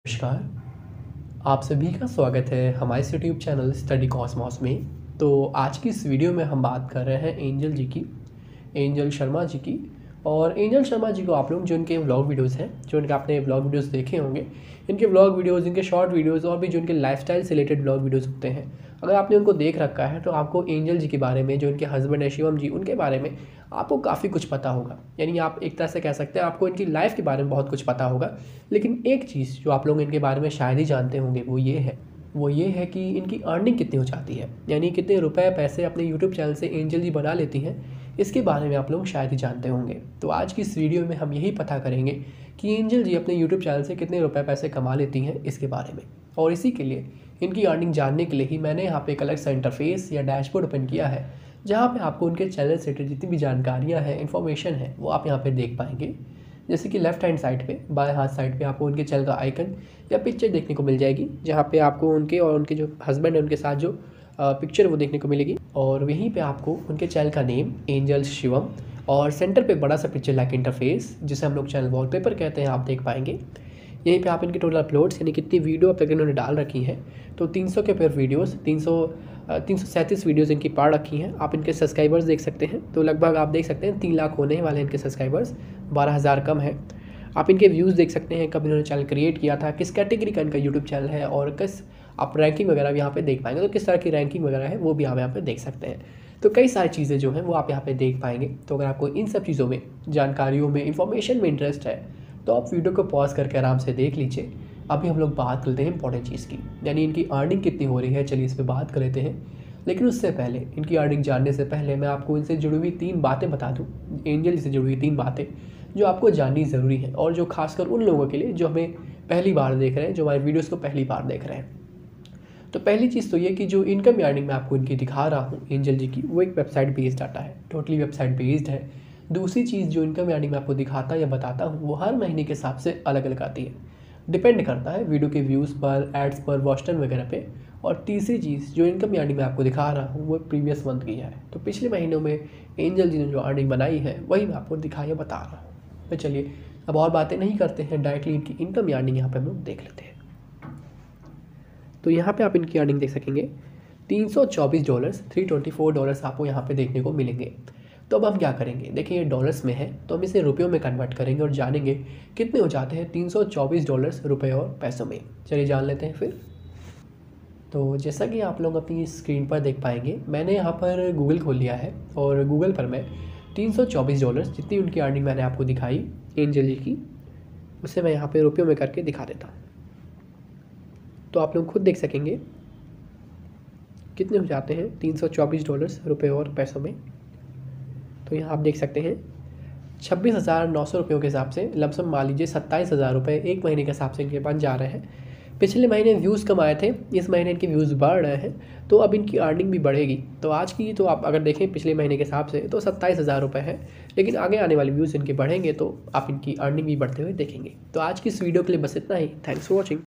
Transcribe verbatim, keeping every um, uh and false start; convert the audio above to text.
नमस्कार, आप सभी का स्वागत है हमारे इस यूट्यूब चैनल स्टडी कॉस्मॉस में। तो आज की इस वीडियो में हम बात कर रहे हैं एंजल जी की, एंजल शर्मा जी की। और एंजल शर्मा जी को आप लोग जो इनके व्लॉग वीडियोस हैं, जो इनके आपने व्लॉग वीडियोस देखे होंगे, इनके व्लॉग वीडियोस, इनके शॉर्ट वीडियोस और भी जो इनके लाइफस्टाइल से रिलेटेड व्लॉग वीडियोस होते हैं, अगर आपने उनको देख रखा है तो आपको एंजल जी के बारे में, जो इनके हस्बैंड है शिवम जी, उनके बारे में आपको काफ़ी कुछ पता होगा। यानी आप एक तरह से कह सकते हैं आपको इनकी लाइफ के बारे में बहुत कुछ पता होगा। लेकिन एक चीज़ जो आप लोग इनके बारे में शायद ही जानते होंगे वो ये है वो ये है कि इनकी अर्निंग कितनी हो जाती है, यानी कितने रुपए पैसे अपने यूट्यूब चैनल से एंजल जी बना लेती हैं। इसके बारे में आप लोग शायद ही जानते होंगे। तो आज की इस वीडियो में हम यही पता करेंगे कि एंजल जी अपने यूट्यूब चैनल से कितने रुपए पैसे कमा लेती हैं इसके बारे में। और इसी के लिए, इनकी अर्निंग जानने के लिए ही मैंने यहाँ पे एक अलग सा इंटरफेस या डैशबोर्ड ओपन किया है, जहाँ पे आपको उनके चैनल से जितनी भी जानकारियाँ हैं, इन्फॉर्मेशन है, वो आप यहाँ पे देख पाएंगे। जैसे कि लेफ्ट हैंड साइड पे, बाएं हाथ साइड पे आपको उनके चैनल का आइकन या पिक्चर देखने को मिल जाएगी, जहाँ पे आपको उनके और उनके जो हस्बैंड है उनके साथ जो पिक्चर वो देखने को मिलेगी। और यहीं पे आपको उनके चैनल का नेम एंजल शिवम और सेंटर पे बड़ा सा पिक्चर लाइक इंटरफेस, जिसे हम लोग चैनल वॉलपेपर कहते हैं, आप देख पाएंगे। यहीं पे आप इनके टोटल अपलोड्स यानी कितनी वीडियो अब तक इन्होंने डाल रखी हैं, तो तीन सौ के ऊपर वीडियोस, तीन सौ तीन सौ सैंतीस वीडियोज़ इनकी पढ़ रखी हैं। आप इनके सब्सक्राइबर्स देख सकते हैं, तो लगभग आप देख सकते हैं तीन लाख होने वाले हैं इनके सब्सक्राइबर्स, बारह हज़ार कम है। आप इनके व्यूज़ देख सकते हैं, कब इन्होंने चैनल क्रिएट किया था, किस कैटेगरी का इनका यूट्यूब चैनल है, और किस आप रैंकिंग वगैरह भी यहाँ पे देख पाएंगे। तो किस तरह की रैंकिंग वगैरह है वो भी आप यहाँ पे देख सकते हैं। तो कई सारी चीज़ें जो हैं वो आप यहाँ पे देख पाएंगे। तो अगर आपको इन सब चीज़ों में, जानकारियों में, इन्फॉर्मेशन में इंटरेस्ट है, तो आप वीडियो को पॉज करके आराम से देख लीजिए। अभी हम लोग बात करते हैं इंपॉर्टेंट चीज़ की, यानी इनकी अर्निंग कितनी हो रही है। चलिए इस पर बात कर लेते हैं। लेकिन उससे पहले, इनकी अर्निंग जानने से पहले मैं आपको इनसे जुड़ी हुई तीन बातें बता दूँ, एंजल से जुड़ी हुई तीन बातें जो आपको जाननी ज़रूरी है, और जो खासकर उन लोगों के लिए जो हमें पहली बार देख रहे हैं, जो हमारे वीडियोस को पहली बार देख रहे हैं। तो पहली चीज़ तो ये कि जो इनकम अर्निंग मैं आपको इनकी दिखा रहा हूँ एंजल जी की, वो एक वेबसाइट बेस्ड डाटा है, टोटली वेबसाइट बेस्ड है। दूसरी चीज़ जो इनकम अर्निंग मैं आपको दिखाता या बताता हूँ, वो हर महीने के हिसाब से अलग अलग आती है, डिपेंड करता है वीडियो के व्यूज़ पर, एड्स पर, वॉच टाइम वगैरह पे। और तीसरी चीज़ जो इनकम अर्निंग मैं आपको दिखा रहा हूँ, वो प्रीवियस मंथ की है। तो पिछले महीनों में एंजल जी ने जो अर्निंग बनाई है वही मैं आपको दिखा या बता रहा हूँ। तो चलिए अब और बातें नहीं करते हैं, डायरेक्टली इनकी इनकम अर्निंग यहाँ पर हम लोग देख लेते हैं। तो यहाँ पे आप इनकी अर्निंग देख सकेंगे, तीन सौ चौबीस dollars, three twenty four dollars आपको यहाँ पे देखने को मिलेंगे। तो अब हम क्या करेंगे, देखिए ये डॉलर्स में है, तो हम इसे रुपयों में कन्वर्ट करेंगे और जानेंगे कितने हो जाते हैं तीन सौ चौबीस डॉलर्स रुपये और पैसों में। चलिए जान लेते हैं फिर। तो जैसा कि आप लोग अपनी स्क्रीन पर देख पाएंगे, मैंने यहाँ पर गूगल खोल लिया है, और गूगल पर मैं तीन सौ चौबीस डॉलर्स जितनी उनकी अर्निंग मैंने आपको दिखाई एंजल जी की, उसे मैं यहाँ पे रुपयों में करके दिखा देता हूँ। तो आप लोग खुद देख सकेंगे कितने हो जाते हैं तीन सौ चौबीस डॉलर्स रुपये और पैसों में। तो यहाँ आप देख सकते हैं छब्बीस हज़ार नौ सौ रुपयों के हिसाब से, लमसम मान लीजिए सत्ताईस हज़ार रुपये एक महीने के हिसाब से इनके बन जा रहे हैं। पिछले महीने व्यूज़ कम आए थे, इस महीने इनके व्यूज़ बढ़ रहे हैं, तो अब इनकी अर्निंग भी बढ़ेगी। तो आज की तो आप अगर देखें पिछले महीने के हिसाब से तो सत्ताईस हज़ार रुपये है, लेकिन आगे आने वाले व्यूज़ इनके बढ़ेंगे तो आप इनकी अर्निंग भी बढ़ते हुए देखेंगे। तो आज की इस वीडियो के लिए बस इतना ही। Thanks for watching.